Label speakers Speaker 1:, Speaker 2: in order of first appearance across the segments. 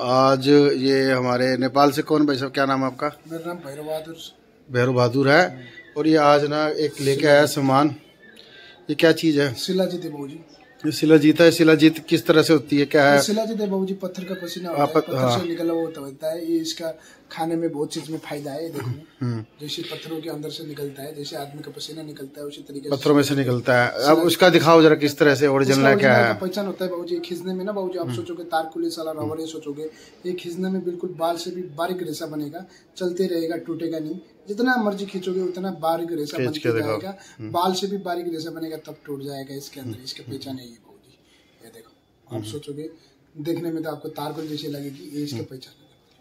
Speaker 1: आज ये हमारे नेपाल से कौन भाई साहब, क्या नाम है आपका?
Speaker 2: मेरा नाम भैरव बहादुर।
Speaker 1: भैरव बहादुर है। और ये आज ना एक लेके आया सामान। ये क्या चीज़ है?
Speaker 2: शिलाजीत है बाबूजी।
Speaker 1: ये शिलाजीत है। शिलाजीत किस तरह से होती है, क्या है?
Speaker 2: शिलाजीत है बाबूजी, पत्थर का पसीना होता है, पत्थर से निकला हुआ होता है। ये इसका खाने में बहुत चीज में फायदा है। देखो जैसे पत्थरों के अंदर से निकलता है, जैसे आदमी का पसीना निकलता है उसी तरीके से
Speaker 1: पत्थरों में से निकलता है। अब उसका दिखाओ जरा किस तरह से ओरिजिनल है, क्या है?
Speaker 2: पहचान होता है बाबूजी खींचने में ना बाबूजी। आप सोचोगे तारकुली साला रबर है, सोचोगे ये खींचने में बिल्कुल बाल से भी बारीक रेशा बनेगा, चलते रहेगा, टूटेगा नहीं। जितना मर्जी खींचोगे उतना बारीक रेशा बनते जाएगा, बाल से भी बारीक रेशा बनेगा, तब टूट जाएगा। इसके अंदर इसके पहचान है ये बाबूजी। ये देखो आप सोचोगे देखने में तो आपको तारकुल जैसी लगेगी, ये इसके पहचान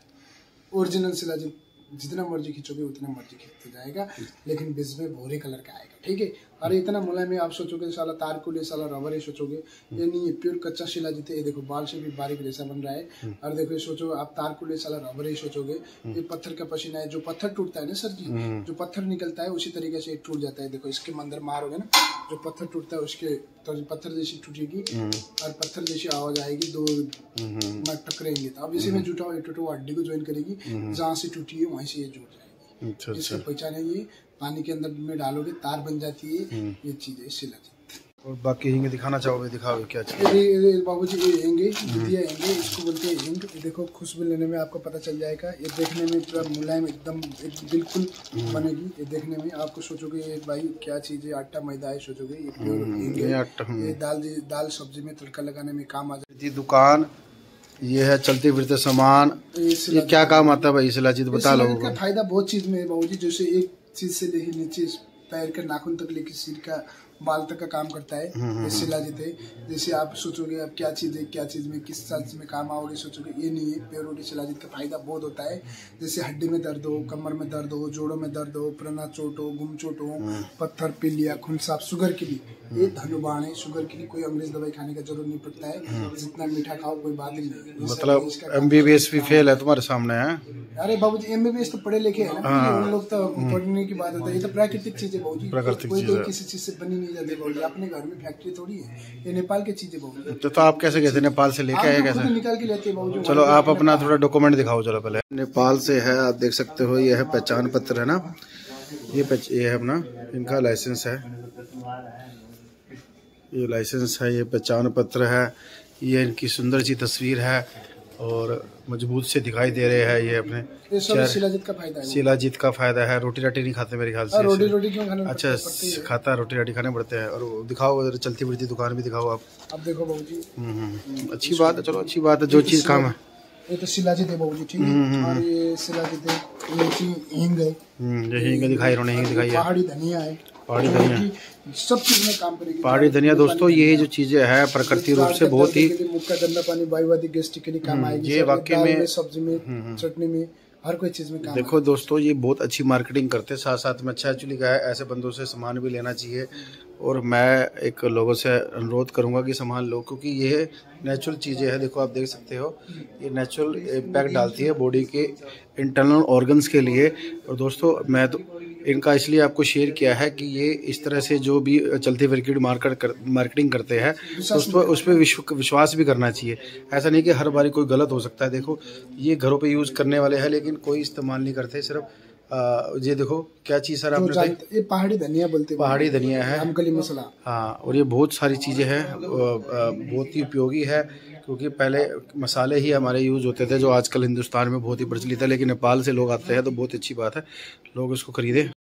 Speaker 2: है। ओरिजिनल शिलाजीत जितना मर्जी खींचोगे उतना मर्जी खींचते जाएगा, लेकिन बीच में भूरे कलर का आएगा। ठीक है। और इतना मुलायम है, आप सोचोगे साला तारकुल है, साला रबर है, सोचोगे ये नहीं है, प्योर कच्चा शिलाजीत है। ये देखो बाल से भी बारीक रेशा बन रहा है। और देखो सोचो आप तारकुल है, साला रबर है, सोचोगे ये पत्थर का पसीना है। जो पत्थर टूटता है ना सर जी, जो पत्थर निकलता है उसी तरीके से टूट जाता है। देखो इसके अंदर मारोगे ना, जो पत्थर टूटता है उसके तो पत्थर जैसी टूटेगी और पत्थर जैसी आवाज आएगी, दो टकरेंगे। तो अब इसी में जुटा हुआ टूटा हड्डी को ज्वाइन करेगी, जहाँ से टूटी है वहीं से ये जुड़ जाएगी।
Speaker 1: अच्छा।
Speaker 2: इसका पहचान है ये। पानी के अंदर में डालोगे तार बन जाती है। ये चीज है शिलाजीत।
Speaker 1: और बाकी हिंग दिखाना चाहोगे? दिखाओ क्या चीज़?
Speaker 2: बाबूजी ये हेंगे दिया हेंगे, इसको बोलते हैं हिंग। देखो खुशबू लेने में आपको पता चल जाएगा। ये देखने में पूरा मुलायम एकदम बिल्कुल बनेगी। ये देखने में आपको सोचोगे ये भाई क्या चीज़ है, आटा मैदा है, सोचोगे ये प्योर हिंग है। ये दाल सब्जी में तड़का लगाने में काम आ जाती है।
Speaker 1: दुकान ये है, चलते फिरते सामान। ये क्या काम आता है भाई शिलाजीत, बता लो।
Speaker 2: इसका फायदा बहुत चीज में है बाबूजी। जैसे एक चीज से लेके नीचे पैर के नाखून तक लेके सिर का बाल तक का काम करता है ये शिलाजीत है। जैसे आप सोचोगे अब क्या चीज है, क्या चीज में किस चीज में काम आओगे, सोचोगे ये नहीं है। प्योरिटी शिलाजीत का फायदा बहुत होता है। जैसे हड्डी में दर्द हो, कमर में दर्द हो, जोड़ों में दर्द हो, पुराना चोट हो, गुम चोट हो, पत्थर पीलिया, खून साफ, शुगर के लिए ये धनुबाण है। शुगर के लिए कोई अंग्रेज दवाई खाने का जरूरत नहीं पड़ता है। जितना मीठा खाओ कोई बात ही नहीं।
Speaker 1: मतलब MBBS भी फेल है तुम्हारे सामने है?
Speaker 2: अरे बाबूजी MBBS तो पढ़े लिखे है ना, उन लोग तो पढ़ने की बात होता है। ये तो प्राकृतिक चीज है बाबूजी, कोई किसी चीज से बनी नहीं जाती बाबूजी। अपने घर में फैक्ट्री थोड़ी है, ये नेपाल की चीज है बाबूजी।
Speaker 1: तो आप कैसे गए थे नेपाल से, लेके आए कैसे?
Speaker 2: निकाल के लेते हैं बाबूजी।
Speaker 1: चलो आप अपना थोड़ा डॉक्यूमेंट दिखाओ चलो पहले। नेपाल से है, आप देख सकते हो। ये है पहचान पत्र है ना, ये है अपना इनका लाइसेंस है, ये लाइसेंस है, ये पहचान पत्र है, ये इनकी सुंदर सी तस्वीर है और मजबूत से दिखाई दे रहे हैं। ये अपने
Speaker 2: शिलाजीत का फायदा है।
Speaker 1: शिलाजीत का फायदा है। रोटी राटी नहीं खाते मेरे ख्याल से।
Speaker 2: रोटी क्यों खाने?
Speaker 1: अच्छा खाता, रोटी राटी खाने पड़ते हैं। और दिखाओ चलती फिरती दुकान भी दिखाओ आप।
Speaker 2: अब देखो बाबूजी
Speaker 1: अच्छी बात है, चलो अच्छी बात है, जो चीज काम है।
Speaker 2: ये तो शिलाजीत है बाबूजी, ठीक है। और ये शिलाजीत है, ये हींग है,
Speaker 1: ये हींग दिखाई, इन्होंने हींग दिखाई है।
Speaker 2: पहाड़ी धनिया है,
Speaker 1: पहाड़ी धनिया
Speaker 2: सब चीज में काम करेगी।
Speaker 1: पहाड़ी धनिया दोस्तों, ये जो चीजें है प्रकृति रूप से बहुत ही,
Speaker 2: मुक्का गंदा पानी वायुवादी गैस्ट्रिक के लिए काम आएगी।
Speaker 1: ये वाकई में
Speaker 2: सब्जी में, चटनी में, हर कोई चीज में काम।
Speaker 1: देखो दोस्तों ये बहुत अच्छी मार्केटिंग करते हैं, साथ साथ में अच्छा एक्चुअली क्या है, ऐसे बंदों से सामान भी लेना चाहिए। और मैं एक लोगों से अनुरोध करूंगा कि सामान लो, क्योंकि ये नेचुरल चीज़ें हैं। देखो आप देख सकते हो, ये नेचुरल इम्पैक्ट डालती है बॉडी के इंटरनल ऑर्गन्स के लिए। और दोस्तों मैं तो इनका इसलिए आपको शेयर किया है कि ये इस तरह से जो भी चलती फिरती मार्केटिंग करते हैं उस पर विश्वास भी करना चाहिए। ऐसा नहीं कि हर बारी कोई गलत हो सकता है। देखो ये घरों पे यूज़ करने वाले हैं लेकिन कोई इस्तेमाल नहीं करते। सिर्फ ये देखो क्या चीज़ सर आपने,
Speaker 2: ये पहाड़ी धनिया बोलते हैं,
Speaker 1: पहाड़ी धनिया है,
Speaker 2: रामकली मसाला।
Speaker 1: हाँ, और ये बहुत सारी चीज़ें हैं, बहुत ही उपयोगी है। क्योंकि पहले मसाले ही हमारे यूज़ होते थे जो आजकल हिंदुस्तान में बहुत ही प्रचलित है, लेकिन नेपाल से लोग आते हैं तो बहुत अच्छी बात है, लोग इसको खरीदें।